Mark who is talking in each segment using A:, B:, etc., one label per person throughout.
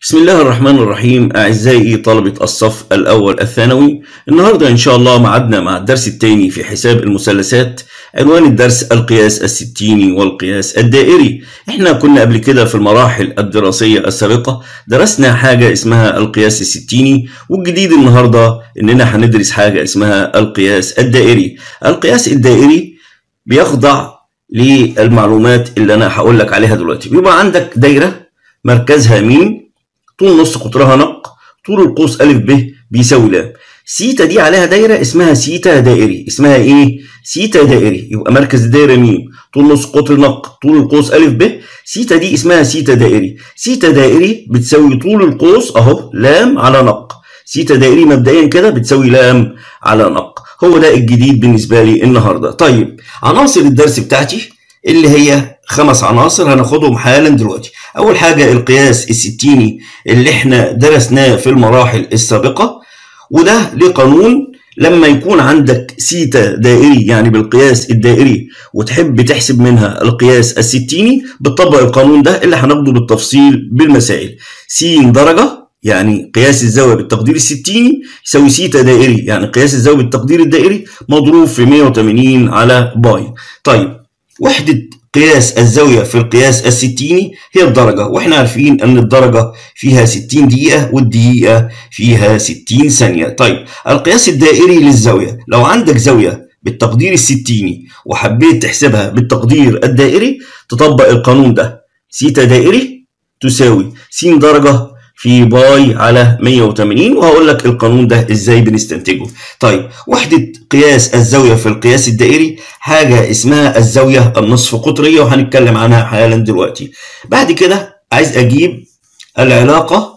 A: بسم الله الرحمن الرحيم. أعزائي طلبة الصف الأول الثانوي، النهاردة إن شاء الله معادنا مع الدرس الثاني في حساب المثلثات. عنوان الدرس القياس الستيني والقياس الدائري. احنا كنا قبل كده في المراحل الدراسية السابقة درسنا حاجة اسمها القياس الستيني، والجديد النهاردة إننا هندرس حاجة اسمها القياس الدائري. القياس الدائري بيخضع للمعلومات اللي أنا هقول لك عليها دلوقتي. بيبقى عندك دايرة مركزها م، طول نص قطرها نق، طول القوس أ ب بيساوي ل. سيتا دي عليها دايرة اسمها سيتا دائري. اسمها ايه؟ سيتا دائري. يبقى مركز الدايرة م، طول نص قطر نق، طول القوس أ ب. سيتا دي اسمها سيتا دائري. سيتا دائري بتساوي طول القوس اهو لام على نق. سيتا دائري مبدئيا كده بتساوي لام على نق. هو ده الجديد بالنسبة لي النهاردة. طيب، عناصر الدرس بتاعتي اللي هي 5 عناصر هناخدهم حالا دلوقتي. أول حاجة القياس الستيني اللي احنا درسناه في المراحل السابقة، وده ليه قانون. لما يكون عندك سيتا دائري يعني بالقياس الدائري وتحب تحسب منها القياس الستيني، بتطبق القانون ده اللي هناخده بالتفصيل بالمسائل. س درجة يعني قياس الزاوية بالتقدير الستيني يساوي سيتا دائري يعني قياس الزاوية بالتقدير الدائري مضروب في 180 على باي. طيب، وحدة قياس الزاوية في القياس الستيني هي الدرجة، واحنا عارفين ان الدرجة فيها 60 دقيقة والدقيقة فيها 60 ثانية. طيب، القياس الدائري للزاوية، لو عندك زاوية بالتقدير الستيني وحبيت تحسبها بالتقدير الدائري تطبق القانون ده. سيتا دائري تساوي س درجة في باي على 180، وهقول لك القانون ده ازاي بنستنتجه. طيب، وحدة قياس الزاوية في القياس الدائري حاجة اسمها الزاوية النصف قطرية، وهنتكلم عنها حالا دلوقتي. بعد كده عايز اجيب العلاقة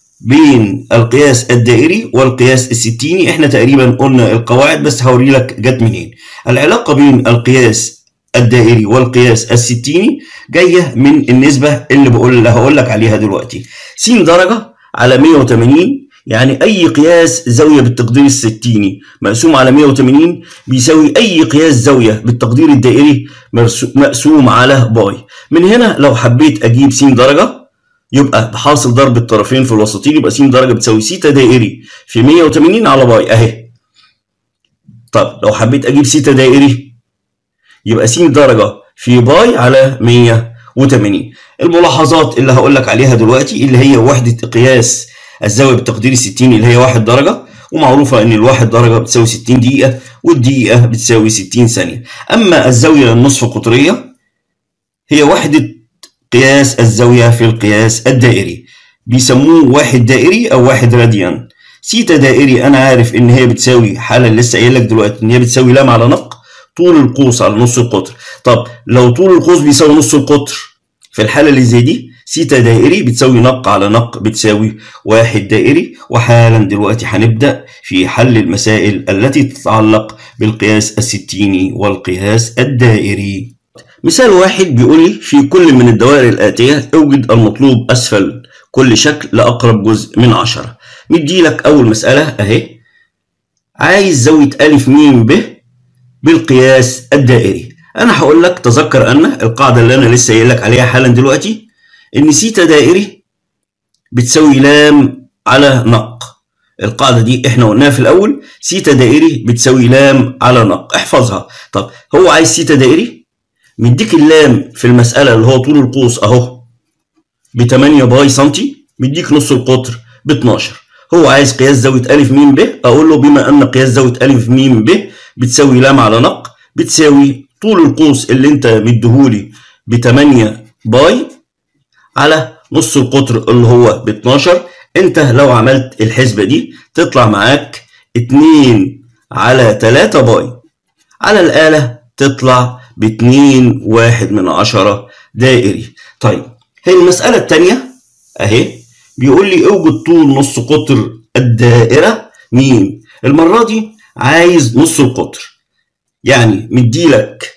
A: بين القياس الدائري والقياس الستيني. احنا تقريبا قلنا القواعد بس هوري لك جت منين. العلاقة بين القياس الدائري والقياس الستيني جايه من النسبه اللي هقول لك عليها دلوقتي. س درجه على 180 يعني اي قياس زاويه بالتقدير الستيني مقسوم على 180 بيساوي اي قياس زاويه بالتقدير الدائري مقسوم على باي. من هنا لو حبيت اجيب س درجه يبقى بحاصل ضرب الطرفين في الوسطين، يبقى س درجه بتساوي سيتا دائري في 180 على باي اهي. طب لو حبيت اجيب سيتا دائري يبقى س درجة في باي على 180. الملاحظات اللي هقول لك عليها دلوقتي اللي هي وحدة قياس الزاوية بالتقدير الستيني اللي هي 1 درجة، ومعروفة ان الواحد درجة بتساوي 60 دقيقة والدقيقة بتساوي 60 ثانية. اما الزاوية النصف قطرية هي وحدة قياس الزاوية في القياس الدائري، بيسموه واحد دائري او واحد راديان. سيتا دائري انا عارف ان هي بتساوي حالا لسه قايل لك دلوقتي ان هي بتساوي لام على نق طول القوس على نص القطر. طب لو طول القوس بيساوي نص القطر في الحالة اللي زي دي سيتا دائري بتساوي نق على نق بتساوي واحد دائري. وحالا دلوقتي هنبدأ في حل المسائل التي تتعلق بالقياس الستيني والقياس الدائري. مثال واحد بيقول لي في كل من الدوائر الآتية اوجد المطلوب أسفل كل شكل لأقرب جزء من 10. مدي لك أول مسألة أهي، عايز زاوية أ م ب بالقياس الدائري. انا هقول لك تذكر ان القاعده اللي انا لسه قايل لك عليها حالا دلوقتي ان سيتا دائري بتساوي لام على نق. القاعده دي احنا قلناها في الاول، سيتا دائري بتساوي لام على نق، احفظها. طب هو عايز سيتا دائري، مديك اللام في المساله اللي هو طول القوس اهو ب 8 باي سنتي، مديك نص القطر ب 12. هو عايز قياس زاويه أ م ب، اقول له بما ان قياس زاويه أ م ب بتساوي لام على نق بتساوي طول القوس اللي انت مديهولي ب 8 باي على نص القطر اللي هو ب 12. انت لو عملت الحسبة دي تطلع معاك 2 على 3 باي على الآلة تطلع ب 2.1 دائري. طيب، هي المسألة التانية اهي بيقول لي اوجد طول نص قطر الدائرة م. المرة دي عايز نص القطر، يعني مديلك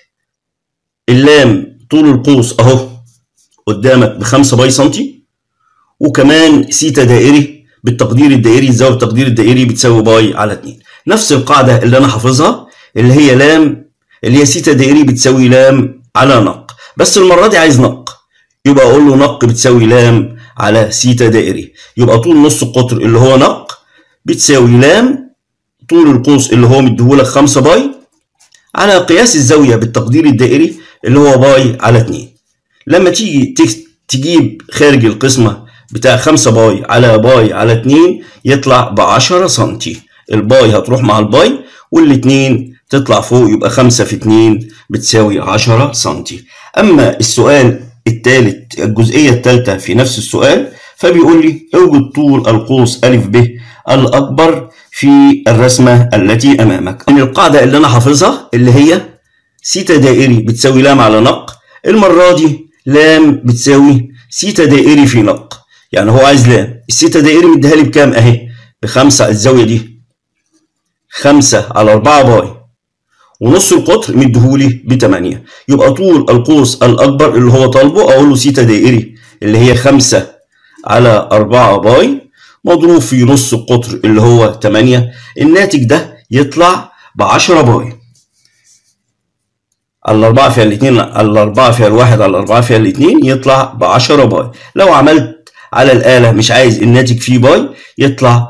A: اللام طول القوس اهو قدامك ب5 باي سنتي، وكمان سيتا دائري بالتقدير الدائري الزاويه بالتقدير الدائري بتساوي باي على 2. نفس القاعده اللي انا حافظها اللي هي لام اللي هي سيتا دائري بتساوي لام على نق، بس المره دي عايز نق، يبقى اقول له نق بتساوي لام على سيتا دائري. يبقى طول نص القطر اللي هو نق بتساوي لام طول القوس اللي هو مديهولك 5 باي على قياس الزاوية بالتقدير الدائري اللي هو باي على 2. لما تيجي تجيب خارج القسمة بتاع 5 باي على 2 يطلع ب10 سنتي. الباي هتروح مع الباي والاتنين تطلع فوق، يبقى 5 في 2 بتساوي 10 سنتي. أما السؤال الثالث الجزئية الثالثة في نفس السؤال فبيقول لي اوجد طول القوس أ ب الأكبر في الرسمة التي أمامك. من القاعدة اللي أنا حافظها اللي هي سيتا دائري بتساوي لام على نق، المرة دي لام بتساوي سيتا دائري في نق. يعني هو عايز لام، السيتا دائري مديها لي بكام أهي؟ ب5. الزاوية دي 5 على 4 باي، ونص القطر مديهولي ب8. يبقى طول القوس الأكبر اللي هو طالبه أقول له سيتا دائري اللي هي 5 على 4 باي مضروب في نص القطر اللي هو 8. الناتج ده يطلع ب10 باي. الأربعة فيها الاتنين، الأربعة فيها الواحد، على الأربعة فيها الاتنين، يطلع ب10 باي. لو عملت على الآلة مش عايز الناتج فيه باي يطلع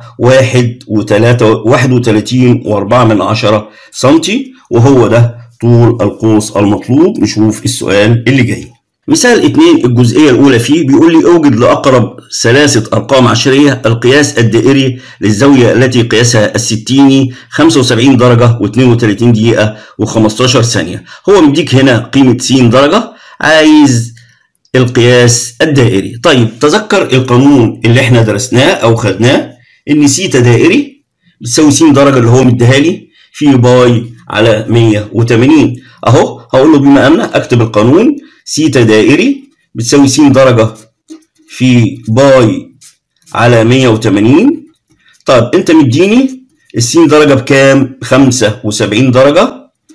A: 31.4 سنتي، وهو ده طول القوس المطلوب. نشوف السؤال اللي جاي. مثال 2 الجزئية الأولى فيه بيقول لي اوجد لأقرب ثلاثة أرقام عشرية القياس الدائري للزاوية التي قياسها الستيني 75 درجة و32 دقيقة و15 ثانية. هو مديك هنا قيمة س درجة، عايز القياس الدائري. طيب تذكر القانون اللي احنا درسناه أو خدناه إن سيتا دائري بتساوي س درجة اللي هو مديها لي في باي على 180. أهو هقول له بما أن أكتب القانون سيتا دائري بتساوي س درجة في باي على 180. طيب أنت مديني السين درجة بكام؟ 75 درجة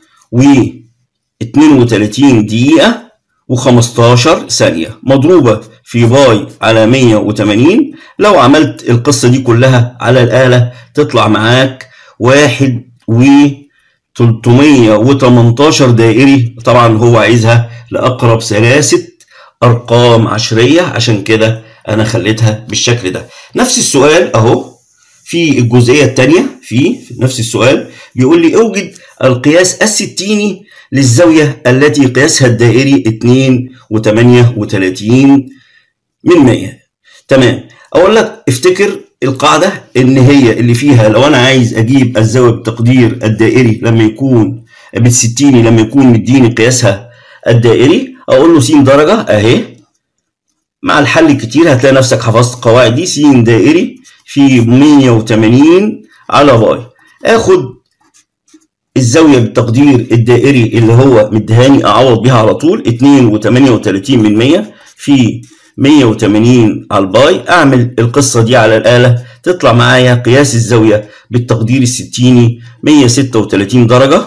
A: و32 دقيقة و15 ثانية مضروبة في باي على 180. لو عملت القصة دي كلها على الآلة تطلع معاك 1,318 دائري. طبعا هو عايزها لأقرب ثلاثة أرقام عشرية، عشان كده أنا خليتها بالشكل ده. نفس السؤال أهو في الجزئية الثانية في نفس السؤال بيقول لي اوجد القياس الستيني للزاوية التي قياسها الدائري 2.38. تمام. أقول لك افتكر القاعدة إن هي اللي فيها لو أنا عايز أجيب الزاوية بالتقدير الدائري لما يكون بالستيني لما يكون مديني قياسها الدائري أقول له س درجة أهي. مع الحل الكتير هتلاقي نفسك حفظت قواعد دي. س دائري في 180 على باي. آخد الزاوية بالتقدير الدائري اللي هو مدهاني أعوض بيها على طول 2.38 في 180 على الباي. أعمل القصة دي على الآلة تطلع معايا قياس الزاوية بالتقدير الستيني 136 درجة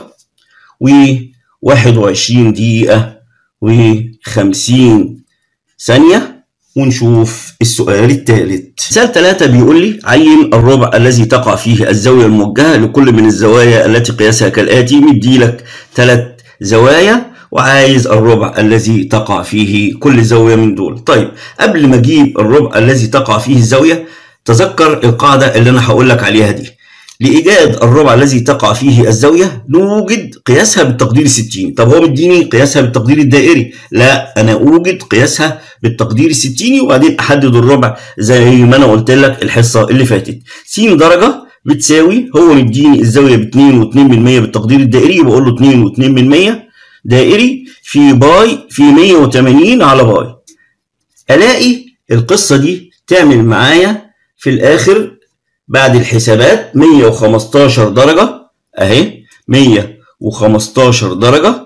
A: و21 دقيقة و50 ثانية. ونشوف السؤال الثالث. مثال 3 بيقول لي عين الربع الذي تقع فيه الزاوية الموجهة لكل من الزوايا التي قياسها كالآتي. مديلك 3 زوايا وعايز الربع الذي تقع فيه كل زاوية من دول. طيب قبل ما اجيب الربع الذي تقع فيه الزاوية تذكر القاعدة اللي انا هقول لك عليها دي. لإيجاد الربع الذي تقع فيه الزاوية نوجد قياسها بالتقدير الستيني. طب هو مديني قياسها بالتقدير الدائري، لا أنا أوجد قياسها بالتقدير الستيني وبعدين أحدد الربع زي ما أنا قلت لك الحصة اللي فاتت. س درجة بتساوي هو مديني الزاوية ب2.2% بالتقدير الدائري، يبقى أقول له 2.2% دائري في باي في 180 على باي. ألاقي القصة دي تعمل معايا في الآخر بعد الحسابات 115 درجة اهي، 115 درجة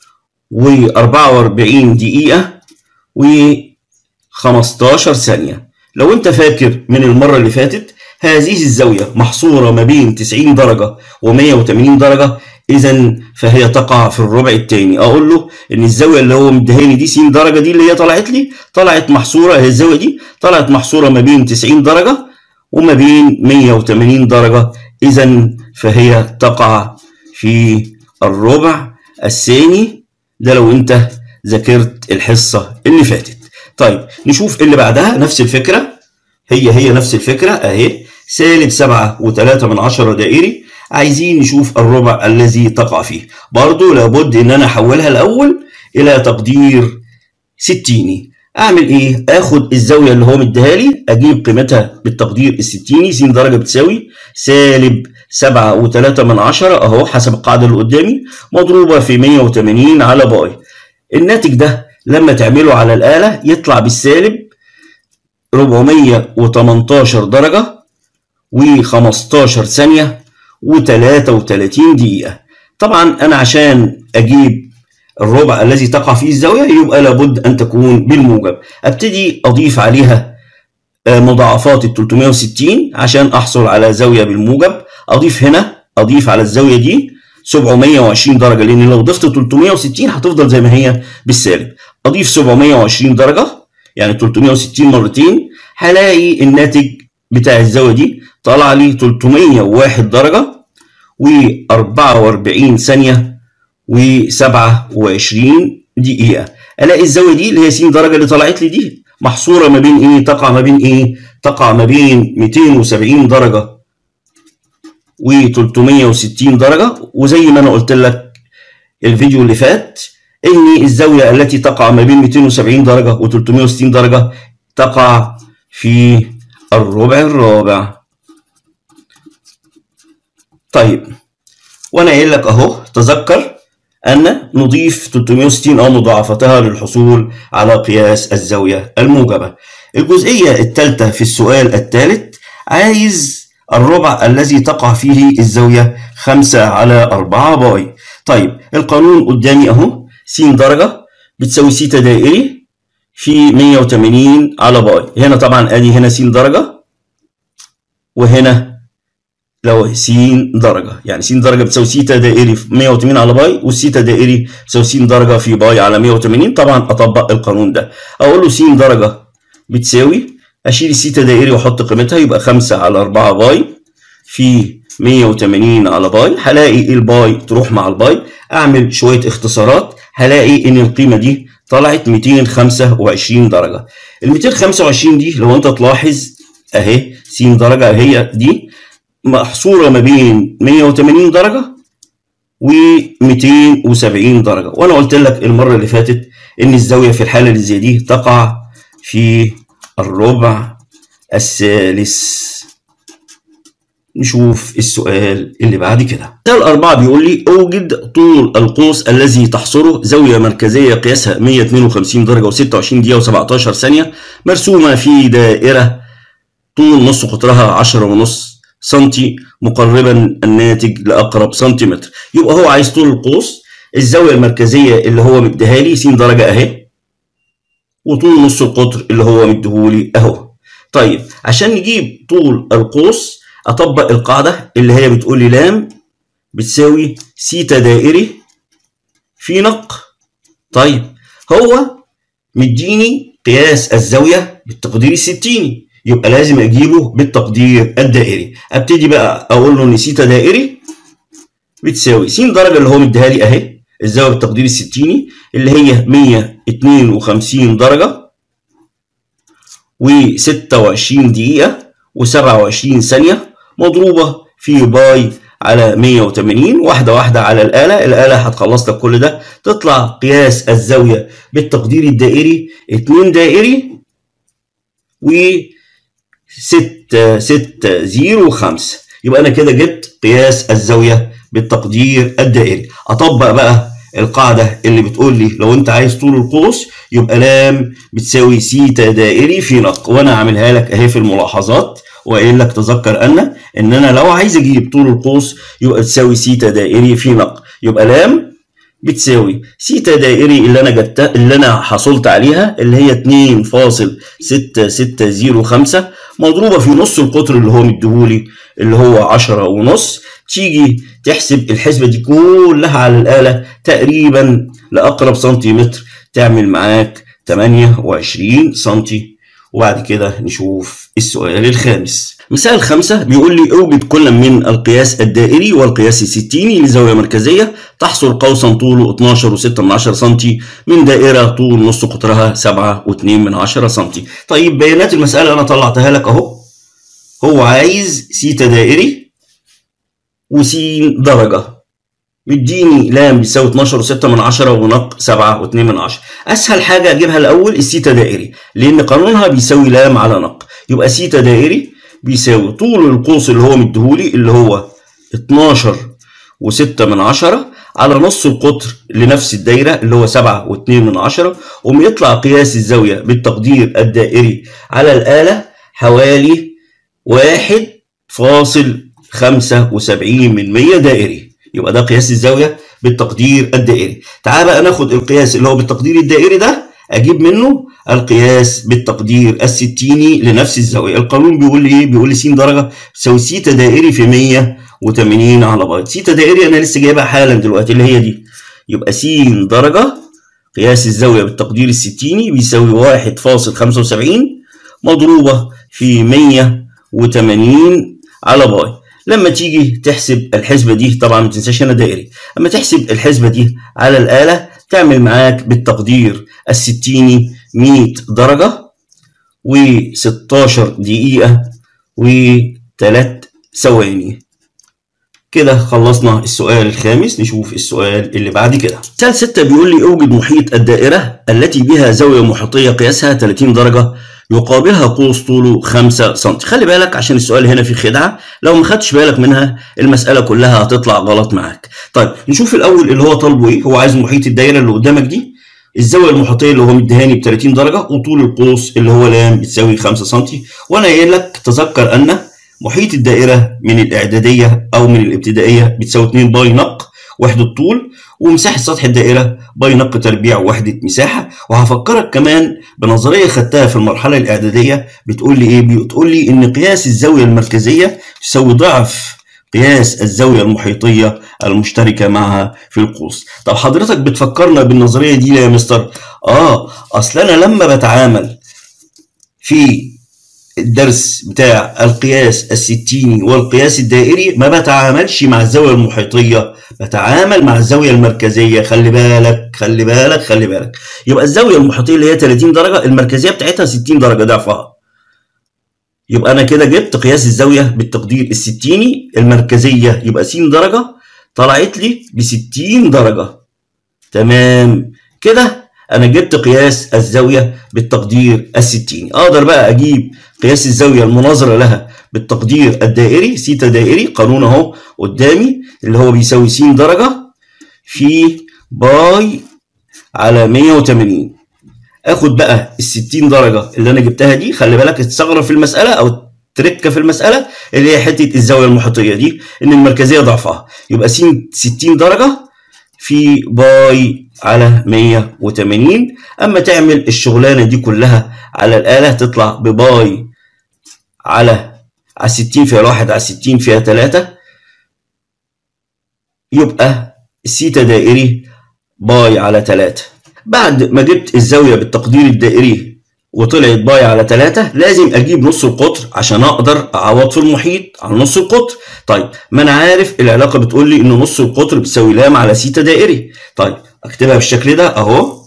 A: و44 دقيقة و15 ثانية. لو انت فاكر من المرة اللي فاتت هذه الزاوية محصورة ما بين 90 درجة و180 درجة، إذا فهي تقع في الربع الثاني. أقول له إن الزاوية اللي هو مديهاني دي س درجة دي اللي هي طلعت محصورة، هي الزاوية دي طلعت محصورة ما بين 90 درجة وما بين 180 درجة، إذا فهي تقع في الربع الثاني. ده لو أنت ذاكرت الحصة اللي فاتت. طيب نشوف اللي بعدها نفس الفكرة، هي نفس الفكرة اهي، سالب 7.3 دائري. عايزين نشوف الربع الذي تقع فيه. برضو لابد ان انا احولها الاول الى تقدير ستيني. اعمل ايه؟ اخد الزاوية اللي هو مديها لي، اجيب قيمتها بالتقدير الستيني. س درجة بتساوي سالب 7.3 اهو حسب القاعدة اللي قدامي، مضروبة في 180 على باي. الناتج ده لما تعمله على الآلة يطلع بالسالب 418 درجة و15 ثانية و33 دقيقة. طبعا أنا عشان أجيب الربع الذي تقع فيه الزاوية يبقى لابد أن تكون بالموجب. أبتدي أضيف عليها مضاعفات ال 360 عشان أحصل على زاوية بالموجب. أضيف هنا، أضيف على الزاوية دي 720 درجة، لأن لو ضفت 360 هتفضل زي ما هي بالسالب. أضيف 720 درجة يعني 360 مرتين، هلاقي الناتج بتاع الزاوية دي طلع لي 301 درجة و44 ثانية و27 دقيقة. ألاقي الزاوية دي اللي هي س درجة اللي طلعت لي دي محصورة ما بين إيه؟ تقع ما بين إيه؟ تقع ما بين 270 درجة و360 درجة. وزي ما أنا قلت لك الفيديو اللي فات إن الزاوية التي تقع ما بين 270 درجة و360 درجة تقع في الربع الرابع. طيب وأنا قايل لك أهو تذكر أن نضيف 360 أو مضاعفتها للحصول على قياس الزاوية الموجبة. الجزئية الثالثة في السؤال الثالث عايز الربع الذي تقع فيه الزاوية 5/4 باي. طيب القانون قدامي أهو، س درجة بتساوي س دائري في 180 على باي. هنا طبعا ادي هنا س درجة، وهنا لو س درجة يعني س درجة بتساوي س دائري في 180 على باي، والسيتا دائري بتساوي س درجة في باي على 180. طبعا اطبق القانون ده، اقول له س درجة بتساوي، اشيل السيتا دائري واحط قيمتها يبقى 5/4 باي في 180 على باي. هلاقي الباي تروح مع الباي، اعمل شوية اختصارات هلاقي ان القيمة دي طلعت 225 درجة. ال 225 دي لو انت تلاحظ اهي س درجة هي دي محصورة ما بين 180 درجة و 270 درجة. وانا قلت لك المرة اللي فاتت ان الزاوية في الحالة اللي زي دي تقع في الربع الثالث. نشوف السؤال اللي بعد كده. سؤال 4 بيقول لي اوجد طول القوس الذي تحصره زاوية مركزية قياسها 152 درجة و26 دقيقة و17 ثانية، مرسومة في دائرة طول نص قطرها 10.5 سنتي، مقربا الناتج لأقرب سنتيمتر. يبقى هو عايز طول القوس، الزاوية المركزية اللي هو مديها لي س درجة اهي، وطول نص القطر اللي هو مديهولي اهو. طيب عشان نجيب طول القوس اطبق القاعدة اللي هي بتقول لي لام بتساوي سيتا دائري في نق. طيب هو مديني قياس الزاوية بالتقدير الستيني، يبقى لازم اجيبه بالتقدير الدائري. ابتدي بقى اقول له ان سيتا دائري بتساوي س درجة اللي هو مديها لي اهي، الزاوية بالتقدير الستيني اللي هي 152 درجة و26 دقيقة و27 ثانية، مضروبة في باي على 180. واحدة واحدة على الآلة هتخلص لك كل ده. تطلع قياس الزاوية بالتقدير الدائري 2 دائري و 605. يبقى أنا كده جبت قياس الزاوية بالتقدير الدائري. أطبق بقى القاعدة اللي بتقول لي لو أنت عايز طول القوس يبقى لام بتساوي سيتا دائري في نق، وأنا عاملها لك أهي في الملاحظات وقايل لك تذكر ان انا لو عايز اجيب طول القوس يبقى تساوي سيتا دائري في نق. يبقى لام بتساوي سيتا دائري اللي انا حصلت عليها اللي هي 2.6605 مضروبه في نص القطر اللي هو مديهولي اللي هو 10.5. تيجي تحسب الحسبه دي كلها على الاله تقريبا لاقرب سنتيمتر تعمل معاك 28 سنتي وبعد كده نشوف السؤال الخامس. مثال 5 بيقول لي اوجد كل من القياس الدائري والقياس الستيني لزاوية مركزية تحصر قوسا طوله 12.6 سم من دائرة طول نص قطرها 7.2 سم. طيب بيانات المسألة أنا طلعتها لك أهو. هو عايز سيتا دائري وسين درجة، مديني لام بيساوي 12.6 ونق 7.2. أسهل حاجة أجيبها الأول السيتا دائري، لأن قانونها بيساوي لام على نق. يبقى سيتا دائري بيساوي طول القوس اللي هو مديهولي اللي هو 12.6 على نص القطر لنفس الدايرة اللي هو 7.2، ويطلع قياس الزاوية بالتقدير الدائري على الآلة حوالي 1.75 دائري. يبقى ده قياس الزاوية بالتقدير الدائري. تعال بقى ناخد القياس اللي هو بالتقدير الدائري ده، أجيب منه القياس بالتقدير الستيني لنفس الزاوية. القانون بيقول لي إيه؟ بيقول لي س درجة تساوي سيتا دائري في 180 على باي. سيتا دائري أنا لسه جايبها حالا دلوقتي اللي هي دي. يبقى س درجة قياس الزاوية بالتقدير الستيني بيساوي 1.75 مضروبة في 180 على باي. لما تيجي تحسب الحسبة دي، طبعا ما تنساش هنا دائري، اما تحسب الحسبة دي على الآلة تعمل معاك بالتقدير الستيني 100 درجة و16 دقيقة و3 ثواني. كده خلصنا السؤال الخامس. نشوف السؤال اللي بعد كده. مثال 6 بيقول لي اوجد محيط الدائرة التي بها زاوية محيطية قياسها 30 درجة يقابلها قوس طوله 5 سم. خلي بالك عشان السؤال هنا فيه خدعة، لو ما خدتش بالك منها المسألة كلها هتطلع غلط معاك. طيب نشوف الأول اللي هو طالبه إيه. هو عايز محيط الدايرة اللي قدامك دي، الزاوية المحيطية اللي هو مديهاني ب 30 درجة، وطول القوس اللي هو لام بتساوي 5 سم. وأنا قايل لك تذكر أن محيط الدائرة من الإعدادية أو من الابتدائية بتساوي 2 باي نق وحدة طول، ومساحة سطح الدائرة باي نق تربيع وحدة مساحة. وهفكرك كمان بنظرية خدتها في المرحلة الإعدادية بتقول لي إيه؟ بتقول لي إن قياس الزاوية المركزية تساوي ضعف قياس الزاوية المحيطية المشتركة معها في القوس. طب حضرتك بتفكرنا بالنظرية دي يا مستر؟ أصل أنا لما بتعامل في الدرس بتاع القياس الستيني والقياس الدائري ما بتعاملش مع الزاوية المحيطية، بتعامل مع الزاوية المركزية. خلي بالك خلي بالك خلي بالك. يبقى الزاوية المحيطية اللي هي 30 درجة المركزية بتاعتها 60 درجة ضعفها. يبقى أنا كده جبت قياس الزاوية بالتقدير الستيني المركزية، يبقى س درجة طلعت لي ب 60 درجة. تمام كده أنا جبت قياس الزاوية بالتقدير الستيني. أقدر بقى أجيب قياس الزاوية المناظرة لها بالتقدير الدائري. سيتا دائري قانون أهو قدامي اللي هو بيساوي س درجة في باي على 180. آخد بقى ال 60 درجة اللي أنا جبتها دي، خلي بالك الثغرة في المسألة أو تركة في المسألة اللي هي حتة الزاوية المحيطية دي إن المركزية ضعفها. يبقى س 60 درجة في باي على 180. أما تعمل الشغلانة دي كلها على الآلة تطلع بباي على 60 فيها 1 على 60 فيها 3. يبقى السيتا دائري باي على 3. بعد ما جبت الزاوية بالتقدير الدائري وطلعت باي على 3 لازم أجيب نص القطر عشان أقدر أعوض في المحيط على نص القطر. طيب ما أنا عارف العلاقة بتقول لي إن نص القطر بتساوي لام على سيتا دائري. طيب أكتبها بالشكل ده أهو،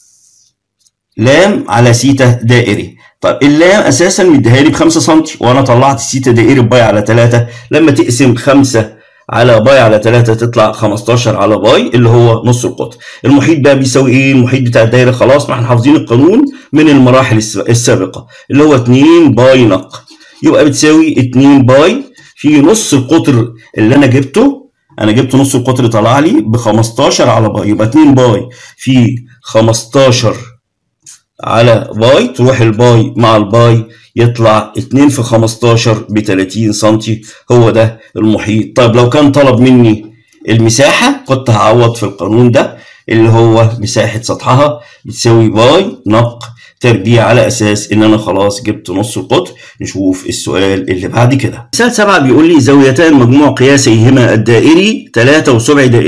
A: لام على سيتا دائري. طيب اللام أساسا مديهالي ب 5 سم، وأنا طلعت السيتا دائري بباي على 3. لما تقسم 5 على باي على 3 تطلع 15 على باي اللي هو نص القطر. المحيط بقى بيساوي ايه؟ المحيط بتاع الدايره خلاص ما احنا حافظين القانون من المراحل السابقه اللي هو 2 باي نق. يبقى بتساوي 2 باي في نص القطر اللي انا جبته. انا جبت نص القطر طلع لي ب 15 على باي، يبقى 2 باي في 15 على باي، تروح الباي مع الباي يطلع 2 في 15 ب 30 سم. هو ده المحيط. طيب لو كان طلب مني المساحة كنت هعوض في القانون ده اللي هو مساحة سطحها بتساوي باي نق تربيع على أساس إن أنا خلاص جبت نص القطر. نشوف السؤال اللي بعد كده. مثال 7 بيقول لي زاويتان مجموع قياسيهما الدائري 3 وسبع دائري،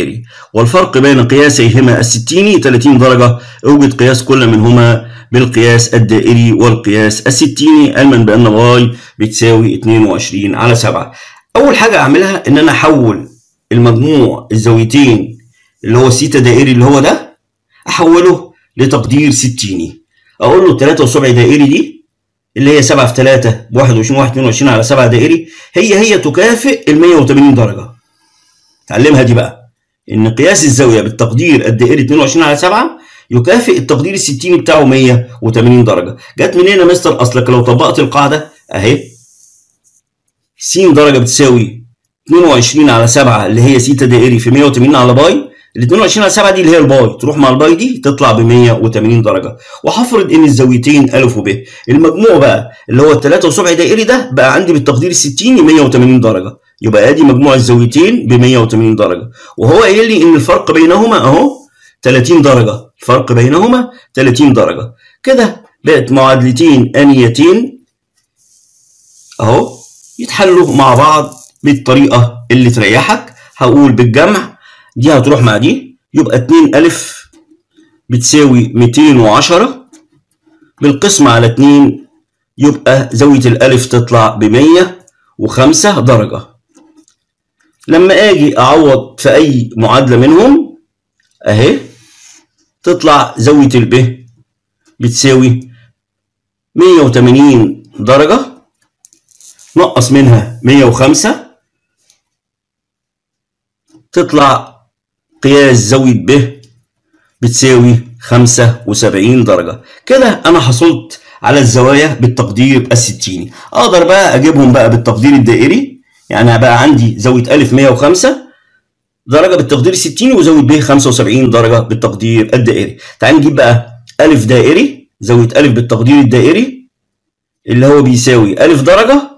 A: والفرق بين قياسيهما الستيني 30 درجة. اوجد قياس كل منهما بالقياس الدائري والقياس الستيني، علما بأن باي بتساوي 22/7. أول حاجة أعملها إن أنا أحول المجموع الزاويتين اللي هو السيتا دائري اللي هو ده، أحوله لتقدير ستيني. أقول له 3 دائري دي اللي هي 7 في 3 ب21 22/7 دائري، هي تكافئ ال 180 درجة. تعلمها دي بقى، إن قياس الزاوية بالتقدير الدائري 22/7 يكافئ التقدير الستيني بتاعه 180 درجة. جت منين يا مستر؟ أصلك لو طبقت القاعدة أهي، س درجة بتساوي 22/7 اللي هي سيتا دائري في 180 على باي. ال 22/7 دي اللي هي الباي، تروح مع الباي دي تطلع ب 180 درجة. وهفرض إن الزاويتين أ وب، المجموع بقى اللي هو ال3 دائري ده بقى عندي بالتقدير الستيني 180 درجة. يبقى ادي مجموع الزاويتين ب 180 درجة، وهو قايل لي ان الفرق بينهما اهو 30 درجة، الفرق بينهما 30 درجة. كده بقت معادلتين آنيتين اهو يتحلوا مع بعض بالطريقة اللي تريحك. هقول بالجمع دي هتروح مع دي، يبقى 2 ألف بتساوي 210 بالقسمة على 2، يبقى زاوية الألف تطلع ب 105 درجة. لما اجي اعوض في اي معادله منهم اهي، تطلع زاويه الب بتساوي 180 درجه نقص منها 105، تطلع قياس زاويه ب بتساوي 75 درجه. كده انا حصلت على الزوايا بالتقدير الستيني. اقدر بقى اجيبهم بقى بالتقدير الدائري، يعني بقى عندي زاوية أ 105 درجة بالتقدير الستيني وزاوية ب 75 درجة بالتقدير الدائري. تعال نجيب بقى أ دائري، زاوية أ بالتقدير الدائري اللي هو بيساوي أ درجة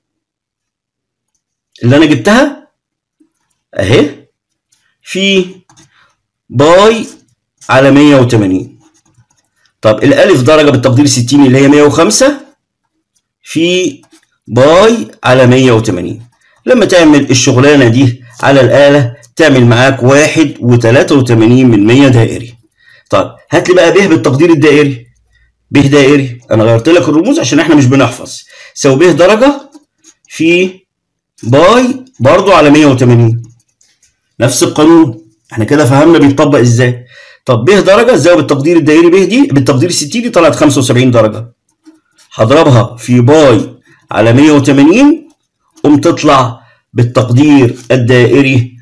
A: اللي أنا جبتها أهي في باي على 180. طب الألف درجة بالتقدير الستيني اللي هي 105 في باي على 180. لما تعمل الشغلانة دي على الآلة تعمل معاك 1.83 دائري. طب هات لي بقى ب بالتقدير الدائري. ب دائري أنا غيرت لك الرموز عشان إحنا مش بنحفظ. ساوي ب درجة في باي برضو على 180. نفس القانون، إحنا كده فهمنا بيتطبق إزاي. طب ب درجة الزاوية بالتقدير الدائري ب دي بالتقدير الستيني طلعت 75 درجة. هضربها في باي على 180 قوم تطلع بالتقدير الدائري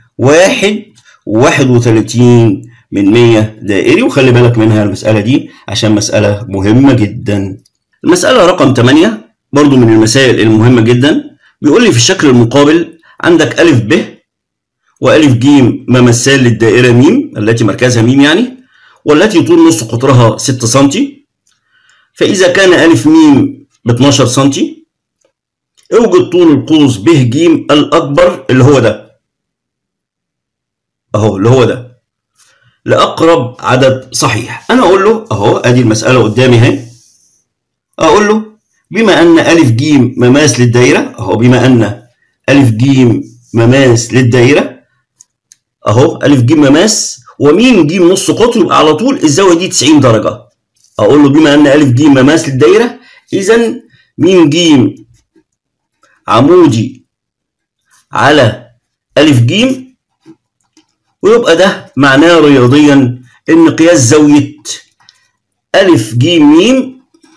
A: 1.31 دائري. وخلي بالك منها المسألة دي عشان مسألة مهمة جدا. المسألة رقم 8 برضو من المسائل المهمة جدا. بيقول لي في الشكل المقابل عندك أ ب وأ ج ممثال للدائرة م التي مركزها م يعني، والتي طول نص قطرها 6 سم. فإذا كان أ م ب 12 سم، اوجد طول القوس ب ج الأكبر اللي هو ده أهو، اللي هو ده لأقرب عدد صحيح. أنا أقول له أهو أدي المسألة قدامي أهي، أقول له بما أن أ ج مماس للدائرة أهو، بما أن أ ج مماس للدائرة أهو، أ ج مماس وم ج نص قطر، يبقى على طول الزاوية دي 90 درجة. أقول له بما أن أ ج مماس للدائرة إذا م ج عمودي على أ ج، ويبقى ده معناه رياضيا إن قياس زاوية أ ج م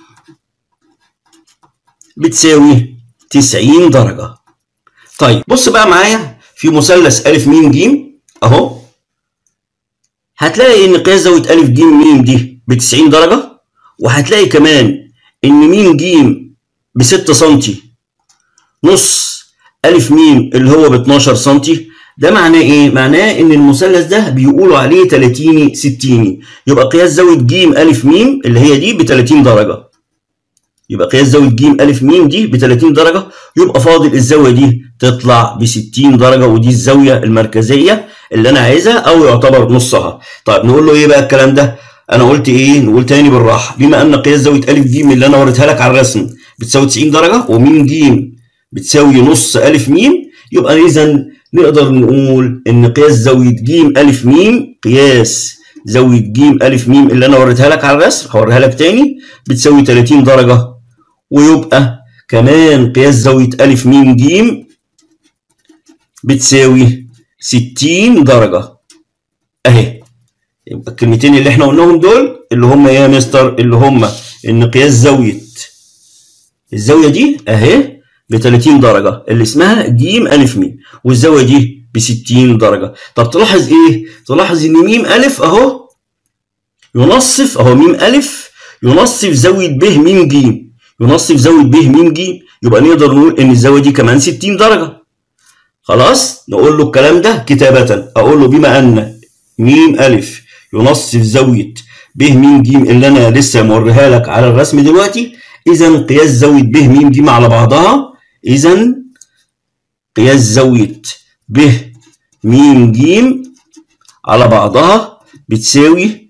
A: بتساوي 90 درجة. طيب بص بقى معايا في مثلث أ م ج أهو، هتلاقي إن قياس زاوية أ ج م دي ب 90 درجة، وهتلاقي كمان إن م ج ب 6 سم نص أ م اللي هو ب 12 سم. ده معناه إيه؟ معناه إن المثلث ده بيقولوا عليه 30 60. يبقى قياس زاوية ج أ م اللي هي دي ب 30 درجة. يبقى قياس زاوية ج أ م دي ب 30 درجة، يبقى فاضل الزاوية دي تطلع ب 60 درجة، ودي الزاوية المركزية اللي أنا عايزها أو يعتبر نصها. طيب نقول له إيه بقى الكلام ده؟ أنا قلت إيه؟ نقول تاني بالراحة. بما أن قياس زاوية أ ج اللي أنا وريتها لك على الرسم بتساوي 90 درجة، وم ج بتساوي نص أ م، يبقى إذا نقدر نقول إن قياس زاوية ج أ م، قياس زاوية ج أ م اللي أنا وريتها لك على الرسم، هوريها لك تاني، بتساوي 30 درجة. ويبقى كمان قياس زاوية أ م ج بتساوي 60 درجة أهي. يبقى الكلمتين اللي احنا قلناهم دول اللي هم ايه يا مستر؟ اللي هم إن قياس زاوية الزاوية دي أهي ب 30 درجة اللي اسمها ج أ م، والزاوية دي ب 60 درجة. طب تلاحظ إيه؟ تلاحظ إن م أ أهو ينصف، أهو م أ ينصف زاوية ب م ج، ينصف زاوية ب م ج، يبقى نقدر نقول إن الزاوية دي كمان 60 درجة. خلاص؟ نقول له الكلام ده كتابة، أقول له بما أن م أ ينصف زاوية ب م ج اللي أنا لسه موريها لك على الرسم دلوقتي، إذا قياس زاوية ب م ج على بعضها، إذا قياس زاوية ب م ج على بعضها بتساوي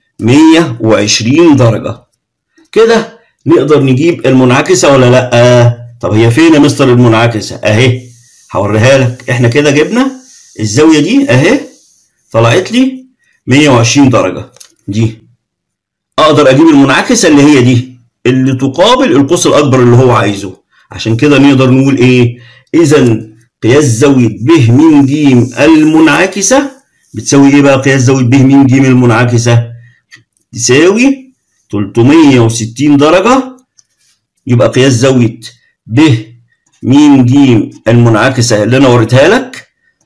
A: 120 درجة. كده نقدر نجيب المنعكسة ولا لأ؟ طب هي فين يا مستر المنعكسة؟ أهي هوريها لك. إحنا كده جبنا الزاوية دي أهي طلعت لي 120 درجة، دي أقدر أجيب المنعكسة اللي هي دي اللي تقابل القوس الأكبر اللي هو عايزه. عشان كده نقدر نقول إيه؟ إذا قياس زاوية ب م ج المنعكسة بتساوي إيه بقى؟ قياس زاوية ب م ج المنعكسة تساوي 360 درجة. يبقى قياس زاوية ب م ج المنعكسة اللي أنا وريتها لك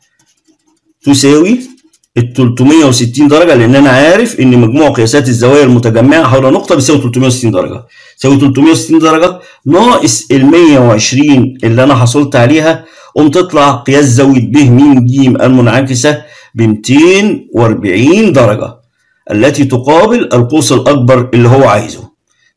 A: تساوي ال 360 درجة، لأن أنا عارف إن مجموع قياسات الزوايا المتجمعة حول نقطة بيساوي 360 درجة. تساوي 360 درجة ناقص ال 120 اللي أنا حصلت عليها، قوم تطلع قياس زاوية ب م ج المنعكسة ب 240 درجة التي تقابل القوس الأكبر اللي هو عايزه.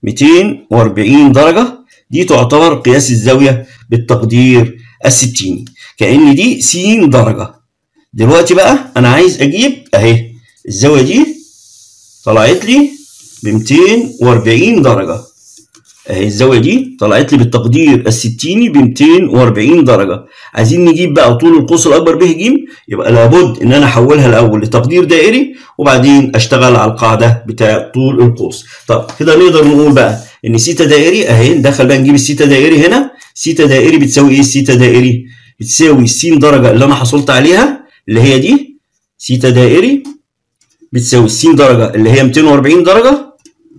A: 240 درجة دي تعتبر قياس الزاوية بالتقدير الستيني، كأن دي س درجة. دلوقتي بقى أنا عايز أجيب أهي الزاوية دي طلعت لي ب 240 درجة، أهي الزاوية دي طلعت لي بالتقدير الستيني ب 240 درجة. عايزين نجيب بقى طول القوس الأكبر ب ج، يبقى لابد إن أنا أحولها الأول لتقدير دائري وبعدين أشتغل على القاعدة بتاع طول القوس. طب كده نقدر نقول بقى إن سيتا دائري أهي، ندخل بقى نجيب السيتا دائري هنا. سيتا دائري بتساوي إيه؟ السيتا دائري بتساوي س درجة اللي أنا حصلت عليها اللي هي دي. سيتا دائري بتساوي س درجة اللي هي 240 درجة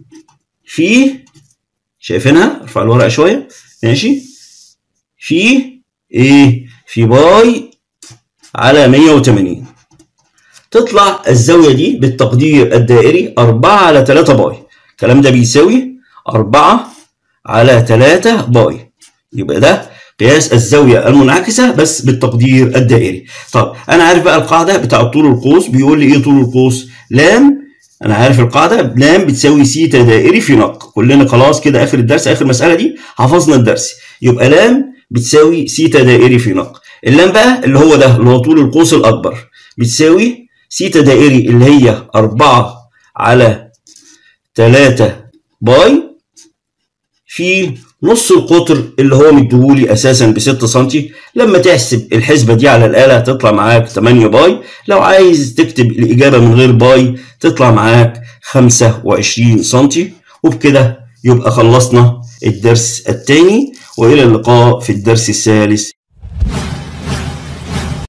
A: في، شايفينها؟ ارفع الورقة شوية ماشي، في ايه؟ في باي على 180. تطلع الزاوية دي بالتقدير الدائري 4 على 3 باي. الكلام ده بيساوي 4 على 3 باي. يبقى ده قياس الزاوية المنعكسة بس بالتقدير الدائري. طب أنا عارف بقى القاعدة بتاع طول القوس، بيقول لي إيه طول القوس؟ لام، أنا عارف القاعدة، لام بتساوي سيتا دائري في نق. كلنا خلاص كده آخر الدرس، آخر مسألة دي حفظنا الدرس. يبقى لام بتساوي سيتا دائري في نق. اللام بقى اللي هو ده اللي هو طول القوس الأكبر بتساوي سيتا دائري اللي هي 4 على 3 باي في نص القطر اللي هو مديهولي اساسا ب 6 سم. لما تحسب الحسبه دي على الاله هتطلع معاك 8 باي. لو عايز تكتب الاجابه من غير باي تطلع معاك 25 سم. وبكده يبقى خلصنا الدرس الثاني، والى اللقاء في الدرس الثالث.